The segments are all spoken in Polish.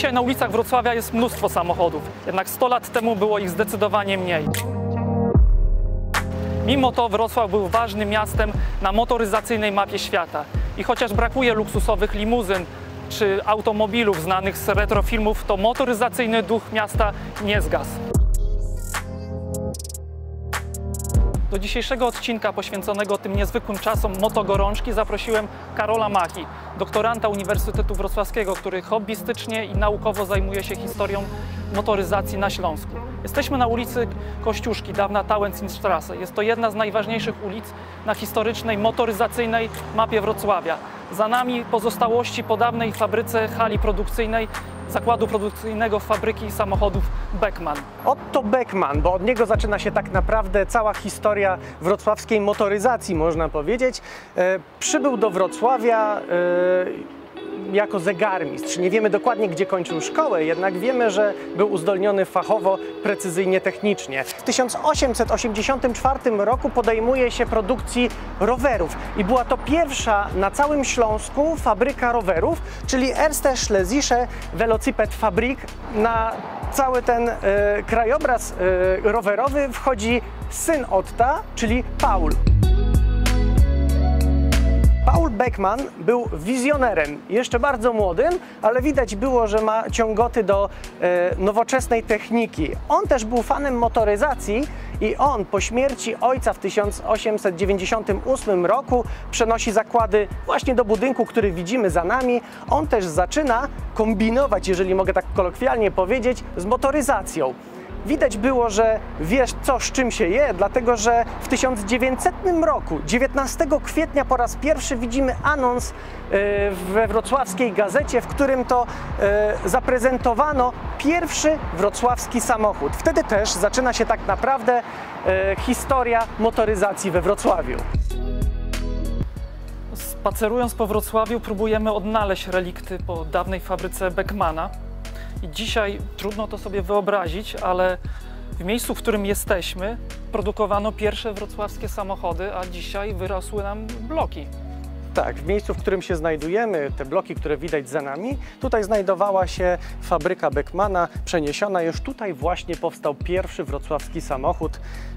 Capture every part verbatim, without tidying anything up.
Dzisiaj na ulicach Wrocławia jest mnóstwo samochodów, jednak sto lat temu było ich zdecydowanie mniej. Mimo to Wrocław był ważnym miastem na motoryzacyjnej mapie świata. I chociaż brakuje luksusowych limuzyn czy automobilów znanych z retrofilmów, to motoryzacyjny duch miasta nie zgasł. Do dzisiejszego odcinka poświęconego tym niezwykłym czasom motogorączki zaprosiłem Karola Machi, doktoranta Uniwersytetu Wrocławskiego, który hobbystycznie i naukowo zajmuje się historią motoryzacji na Śląsku. Jesteśmy na ulicy Kościuszki, dawna Tauentzienstraße. Jest to jedna z najważniejszych ulic na historycznej, motoryzacyjnej mapie Wrocławia. Za nami pozostałości po dawnej fabryce hali produkcyjnej, zakładu produkcyjnego fabryki samochodów Beckman. Otto Beckman, bo od niego zaczyna się tak naprawdę cała historia wrocławskiej motoryzacji, można powiedzieć. E, przybył do Wrocławia e, jako zegarmistrz. Nie wiemy dokładnie, gdzie kończył szkołę, jednak wiemy, że był uzdolniony fachowo, precyzyjnie, technicznie. W tysiąc osiemset osiemdziesiątym czwartym roku podejmuje się produkcji rowerów i była to pierwsza na całym Śląsku fabryka rowerów, czyli Erste Schlesische Velocipedfabrik. Na cały ten e, krajobraz e, rowerowy wchodzi syn Otta, czyli Paul. Paul Beckman był wizjonerem, jeszcze bardzo młodym, ale widać było, że ma ciągoty do e, nowoczesnej techniki. On też był fanem motoryzacji i on po śmierci ojca w tysiąc osiemset dziewięćdziesiątym ósmym roku przenosi zakłady właśnie do budynku, który widzimy za nami. On też zaczyna kombinować, jeżeli mogę tak kolokwialnie powiedzieć, z motoryzacją. Widać było, że wiesz, co z czym się je, dlatego że w tysiąc dziewięćsetnym roku, dziewiętnastego kwietnia, po raz pierwszy widzimy anons we wrocławskiej gazecie, w którym to zaprezentowano pierwszy wrocławski samochód. Wtedy też zaczyna się tak naprawdę historia motoryzacji we Wrocławiu. Spacerując po Wrocławiu, próbujemy odnaleźć relikty po dawnej fabryce Beckmana. I dzisiaj trudno to sobie wyobrazić, ale w miejscu, w którym jesteśmy, produkowano pierwsze wrocławskie samochody, a dzisiaj wyrosły nam bloki. Tak, w miejscu, w którym się znajdujemy, te bloki, które widać za nami, tutaj znajdowała się fabryka Beckmana, przeniesiona. Już tutaj właśnie powstał pierwszy wrocławski samochód,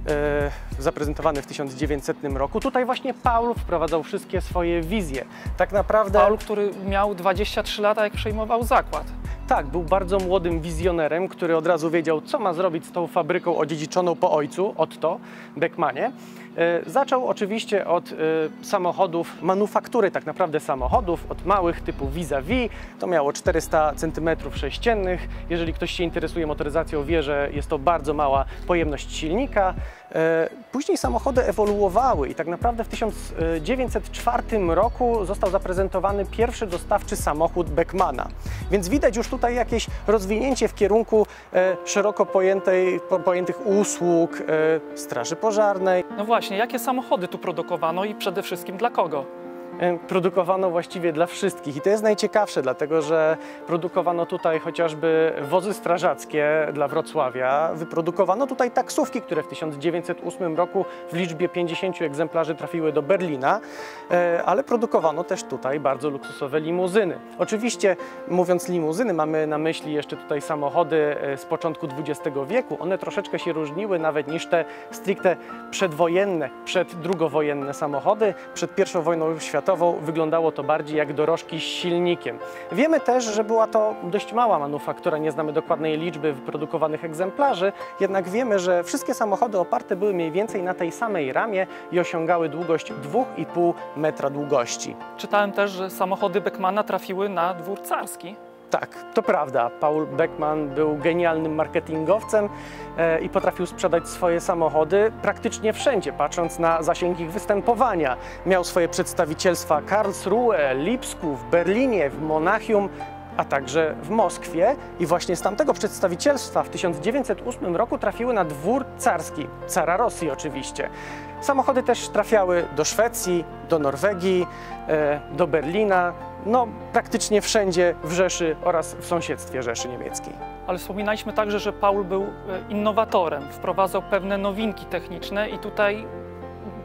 e, zaprezentowany w tysiąc dziewięćsetnym roku. Tutaj właśnie Paul wprowadzał wszystkie swoje wizje. Tak naprawdę... Paul, który miał dwadzieścia trzy lata, jak przejmował zakład. Tak, był bardzo młodym wizjonerem, który od razu wiedział, co ma zrobić z tą fabryką odziedziczoną po ojcu, Otto Beckmanie. E, zaczął oczywiście od e, samochodów, manufaktury tak naprawdę samochodów, od małych typu vis-a-vis, to miało czterysta centymetrów sześciennych. Jeżeli ktoś się interesuje motoryzacją, wie, że jest to bardzo mała pojemność silnika. E, później samochody ewoluowały i tak naprawdę w tysiąc dziewięćset czwartym roku został zaprezentowany pierwszy dostawczy samochód Beckmana. Więc widać już tutaj jakieś rozwinięcie w kierunku e, szeroko pojętej, po, pojętych usług, e, straży pożarnej. No właśnie, jakie samochody tu produkowano i przede wszystkim dla kogo? Produkowano właściwie dla wszystkich i to jest najciekawsze, dlatego że produkowano tutaj chociażby wozy strażackie dla Wrocławia, wyprodukowano tutaj taksówki, które w tysiąc dziewięćset ósmym roku w liczbie pięćdziesięciu egzemplarzy trafiły do Berlina, ale produkowano też tutaj bardzo luksusowe limuzyny. Oczywiście mówiąc limuzyny, mamy na myśli jeszcze tutaj samochody z początku dwudziestego wieku. One troszeczkę się różniły nawet niż te stricte przedwojenne, przeddrugowojenne samochody. Przed pierwszą wojną światową wyglądało to bardziej jak dorożki z silnikiem. Wiemy też, że była to dość mała manufaktura, nie znamy dokładnej liczby wyprodukowanych egzemplarzy, jednak wiemy, że wszystkie samochody oparte były mniej więcej na tej samej ramie i osiągały długość dwa i pół metra długości. Czytałem też, że samochody Beckmana trafiły na dwór carski. Tak, to prawda. Paul Beckman był genialnym marketingowcem e, i potrafił sprzedać swoje samochody praktycznie wszędzie, patrząc na zasięg ich występowania. Miał swoje przedstawicielstwa w Karlsruhe, Lipsku, w Berlinie, w Monachium, a także w Moskwie i właśnie z tamtego przedstawicielstwa w tysiąc dziewięćset ósmym roku trafiły na dwór carski, cara Rosji oczywiście. Samochody też trafiały do Szwecji, do Norwegii, e, do Berlina, no praktycznie wszędzie w Rzeszy oraz w sąsiedztwie Rzeszy Niemieckiej. Ale wspominaliśmy także, że Paul był innowatorem, wprowadzał pewne nowinki techniczne i tutaj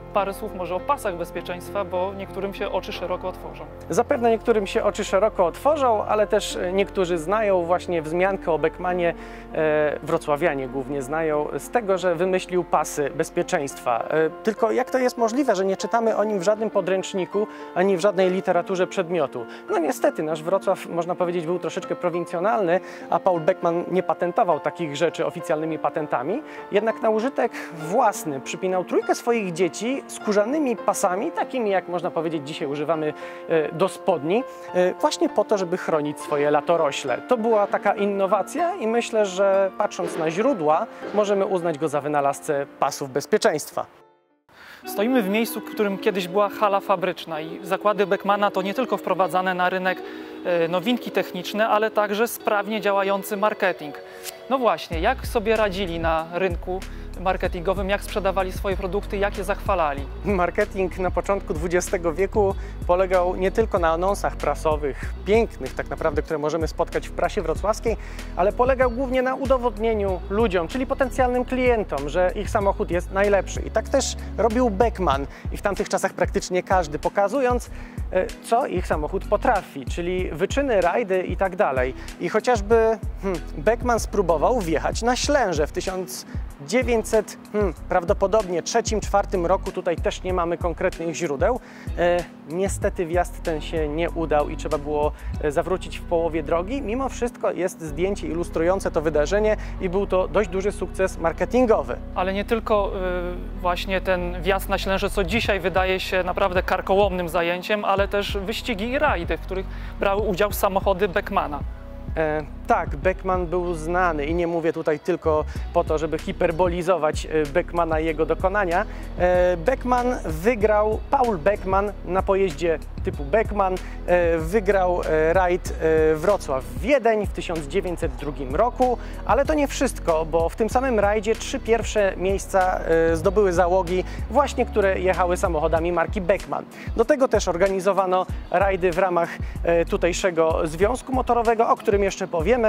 parę słów może o pasach bezpieczeństwa, bo niektórym się oczy szeroko otworzą. Zapewne niektórym się oczy szeroko otworzą, ale też niektórzy znają właśnie wzmiankę o Beckmanie, e, wrocławianie głównie znają, z tego, że wymyślił pasy bezpieczeństwa. E, tylko jak to jest możliwe, że nie czytamy o nim w żadnym podręczniku, ani w żadnej literaturze przedmiotu? No niestety, nasz Wrocław, można powiedzieć, był troszeczkę prowincjonalny, a Paul Beckman nie patentował takich rzeczy oficjalnymi patentami, jednak na użytek własny przypinał trójkę swoich dzieci skórzanymi pasami, takimi jak można powiedzieć dzisiaj używamy do spodni, właśnie po to, żeby chronić swoje latorośle. To była taka innowacja i myślę, że patrząc na źródła, możemy uznać go za wynalazcę pasów bezpieczeństwa. Stoimy w miejscu, w którym kiedyś była hala fabryczna i zakłady Beckmana to nie tylko wprowadzane na rynek nowinki techniczne, ale także sprawnie działający marketing. No właśnie, jak sobie radzili na rynku marketingowym, jak sprzedawali swoje produkty, jak je zachwalali? Marketing na początku dwudziestego wieku polegał nie tylko na anonsach prasowych, pięknych tak naprawdę, które możemy spotkać w prasie wrocławskiej, ale polegał głównie na udowodnieniu ludziom, czyli potencjalnym klientom, że ich samochód jest najlepszy. I tak też robił Beckman i w tamtych czasach praktycznie każdy, pokazując, co ich samochód potrafi, czyli wyczyny, rajdy i tak dalej. I chociażby hmm, Beckman spróbował wjechać na Ślęże w tysiąc dziewięćset, hmm, prawdopodobnie trzecim, czwartym roku, tutaj też nie mamy konkretnych źródeł. E, niestety wjazd ten się nie udał i trzeba było zawrócić w połowie drogi. Mimo wszystko jest zdjęcie ilustrujące to wydarzenie i był to dość duży sukces marketingowy. Ale nie tylko y, właśnie ten wjazd na Ślęże, co dzisiaj wydaje się naprawdę karkołomnym zajęciem, ale też wyścigi i rajdy, w których brały udział samochody Beckmana. E, tak, Beckman był znany i nie mówię tutaj tylko po to, żeby hiperbolizować Beckmana i jego dokonania. E, Beckman wygrał, Paul Beckman na pojeździe typu Beckman e, wygrał e, rajd e, Wrocław-Wiedeń w tysiąc dziewięćset drugim roku, ale to nie wszystko, bo w tym samym rajdzie trzy pierwsze miejsca e, zdobyły załogi właśnie, które jechały samochodami marki Beckman. Do tego też organizowano rajdy w ramach e, tutejszego związku motorowego, o którym jeszcze powiemy.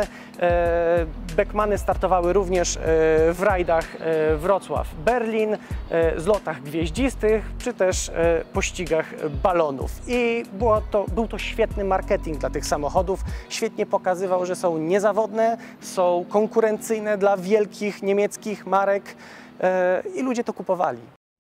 E, Beckmany startowały również e, w rajdach e, Wrocław-Berlin, e, zlotach gwieździstych, czy też e, pościgach balonów. I było to, był to świetny marketing dla tych samochodów. Świetnie pokazywał, że są niezawodne, są konkurencyjne dla wielkich niemieckich marek e, i ludzie to kupowali.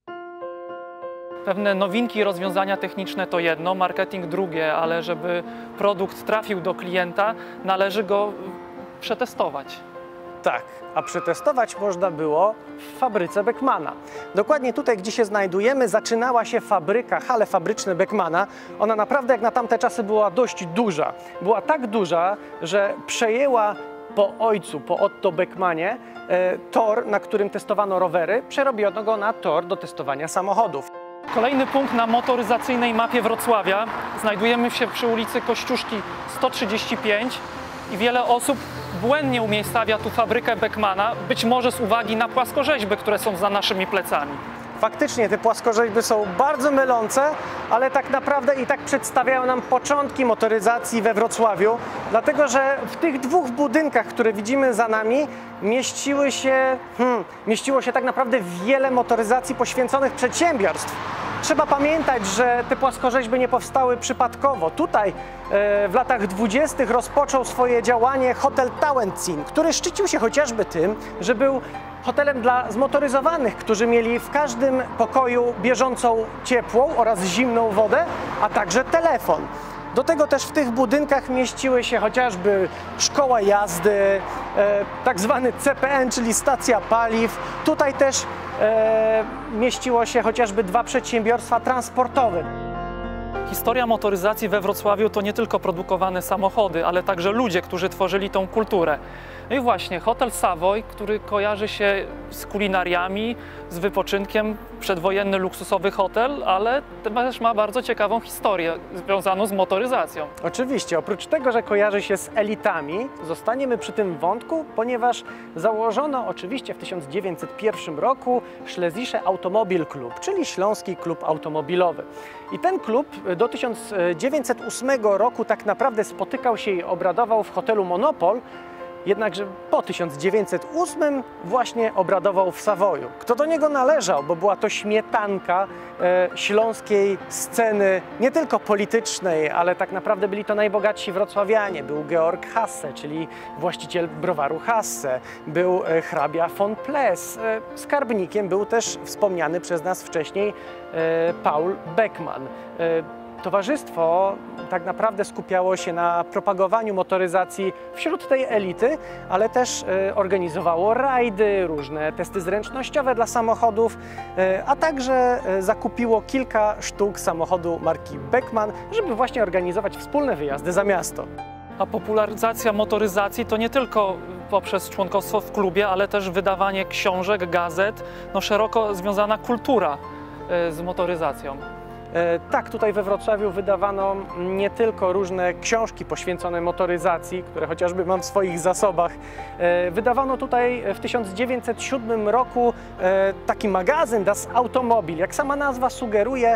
Pewne nowinki i rozwiązania techniczne to jedno, marketing drugie, ale żeby produkt trafił do klienta, należy go przetestować. Tak, a przetestować można było w fabryce Beckmana. Dokładnie tutaj, gdzie się znajdujemy, zaczynała się fabryka, hale fabryczne Beckmana. Ona naprawdę jak na tamte czasy była dość duża. Była tak duża, że przejęła po ojcu, po Otto Beckmanie, e, tor, na którym testowano rowery, przerobiono go na tor do testowania samochodów. Kolejny punkt na motoryzacyjnej mapie Wrocławia. Znajdujemy się przy ulicy Kościuszki sto trzydzieści pięć i wiele osób błędnie umiejscawia tu fabrykę Beckmana, być może z uwagi na płaskorzeźby, które są za naszymi plecami. Faktycznie te płaskorzeźby są bardzo mylące, ale tak naprawdę i tak przedstawiają nam początki motoryzacji we Wrocławiu, dlatego że w tych dwóch budynkach, które widzimy za nami, mieściły się, hmm, mieściło się tak naprawdę wiele motoryzacji poświęconych przedsiębiorstw. Trzeba pamiętać, że te płaskorzeźby nie powstały przypadkowo. Tutaj e, w latach dwudziestych rozpoczął swoje działanie hotel Tauentzin, który szczycił się chociażby tym, że był hotelem dla zmotoryzowanych, którzy mieli w każdym pokoju bieżącą ciepłą oraz zimną wodę, a także telefon. Do tego też w tych budynkach mieściły się chociażby szkoła jazdy, e, tak zwany C P N, czyli stacja paliw. Tutaj też e, mieściło się chociażby dwa przedsiębiorstwa transportowe. Historia motoryzacji we Wrocławiu to nie tylko produkowane samochody, ale także ludzie, którzy tworzyli tą kulturę. No i właśnie Hotel Savoy, który kojarzy się z kulinariami, z wypoczynkiem, przedwojenny luksusowy hotel, ale też ma bardzo ciekawą historię związaną z motoryzacją. Oczywiście, oprócz tego, że kojarzy się z elitami, zostaniemy przy tym wątku, ponieważ założono oczywiście w tysiąc dziewięćset pierwszym roku Schlesische Automobil Club, czyli Śląski Klub Automobilowy. I ten klub do tysiąc dziewięćset ósmego roku tak naprawdę spotykał się i obradował w hotelu Monopol, Jednakże po tysiąc dziewięćset ósmym właśnie obradował w Savoyu. Kto do niego należał, bo była to śmietanka e, śląskiej sceny, nie tylko politycznej, ale tak naprawdę byli to najbogatsi wrocławianie. Był Georg Hasse, czyli właściciel browaru Hasse, był e, hrabia von Ples. E, skarbnikiem był też wspomniany przez nas wcześniej e, Paul Beckmann. E, Towarzystwo tak naprawdę skupiało się na propagowaniu motoryzacji wśród tej elity, ale też e, organizowało rajdy, różne testy zręcznościowe dla samochodów, e, a także e, zakupiło kilka sztuk samochodu marki Beckmann, żeby właśnie organizować wspólne wyjazdy za miasto. A popularyzacja motoryzacji to nie tylko poprzez członkostwo w klubie, ale też wydawanie książek, gazet, no szeroko związana kultura e, z motoryzacją. Tak, tutaj we Wrocławiu wydawano nie tylko różne książki poświęcone motoryzacji, które chociażby mam w swoich zasobach. Wydawano tutaj w tysiąc dziewięćset siódmym roku taki magazyn Das Automobil. Jak sama nazwa sugeruje,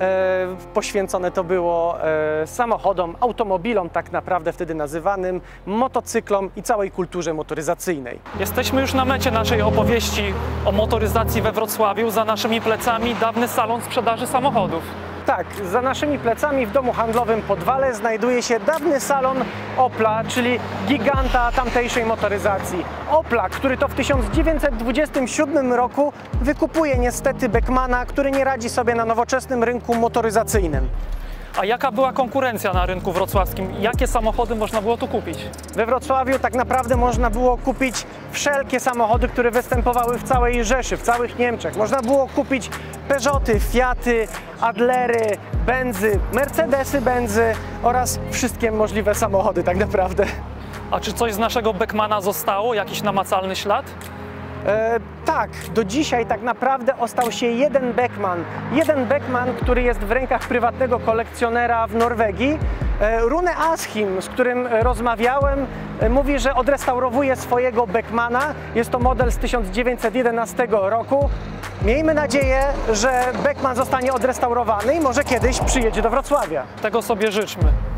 poświęcone to było samochodom, automobilom tak naprawdę wtedy nazywanym, motocyklom i całej kulturze motoryzacyjnej. Jesteśmy już na mecie naszej opowieści o motoryzacji we Wrocławiu. Za naszymi plecami dawny salon sprzedaży samochodów. Tak, za naszymi plecami w domu handlowym Podwale znajduje się dawny salon Opla, czyli giganta tamtejszej motoryzacji. Opla, który to w tysiąc dziewięćset dwudziestym siódmym roku wykupuje niestety Beckmana, który nie radzi sobie na nowoczesnym rynku motoryzacyjnym. A jaka była konkurencja na rynku wrocławskim? Jakie samochody można było tu kupić? We Wrocławiu tak naprawdę można było kupić wszelkie samochody, które występowały w całej Rzeszy, w całych Niemczech. Można było kupić Peugeoty, Fiaty, Adlery, Benzy, Mercedesy, Benzy oraz wszystkie możliwe samochody tak naprawdę. A czy coś z naszego Beckmana zostało? Jakiś namacalny ślad? E, tak, do dzisiaj tak naprawdę ostał się jeden Beckmann. Jeden Beckmann, który jest w rękach prywatnego kolekcjonera w Norwegii. E, Rune Askim, z którym rozmawiałem, e, mówi, że odrestaurowuje swojego Beckmana. Jest to model z tysiąc dziewięćset jedenastego roku. Miejmy nadzieję, że Beckmann zostanie odrestaurowany i może kiedyś przyjedzie do Wrocławia. Tego sobie życzmy.